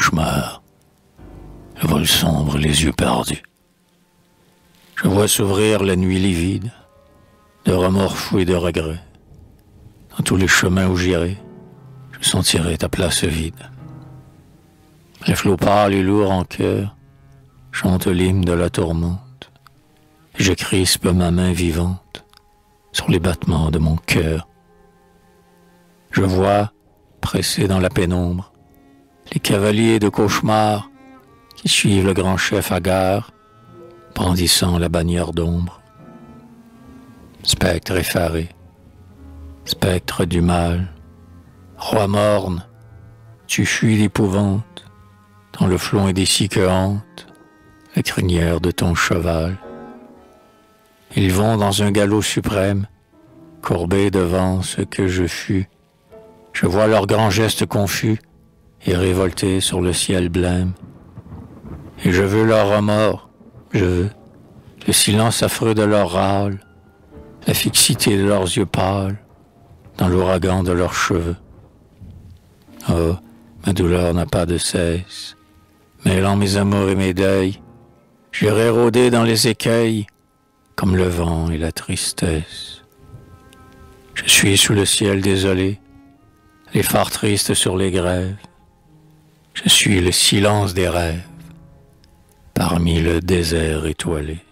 cauchemar, le vol sombre, les yeux perdus. Je vois s'ouvrir la nuit livide, de remords fous et de regrets. Dans tous les chemins où j'irai, je sentirai ta place vide. Les flots pâles et lourds en cœur chantent l'hymne de la tourmente, et je crispe ma main vivante sur les battements de mon cœur. Je vois, pressés dans la pénombre, les cavaliers de cauchemar qui suivent le grand chef hagard, brandissant la bannière d'ombre. Spectre effaré, spectre du mal, roi morne, tu fuis l'épouvante dans le flot indécis que hante la crinière de ton cheval. Ils vont dans un galop suprême, courbés devant ce que je fus. Je vois leurs grands gestes confus et révoltés sur le ciel blême. Et je veux leur remords, je veux le silence affreux de leur râle, la fixité de leurs yeux pâles, dans l'ouragan de leurs cheveux. Oh, ma douleur n'a pas de cesse, mêlant mes amours et mes deuils, j'irai rôder dans les écueils, comme le vent et la tristesse. Je suis sous le ciel désolé, les phares tristes sur les grèves. Je suis le silence des rêves, parmi le désert étoilé.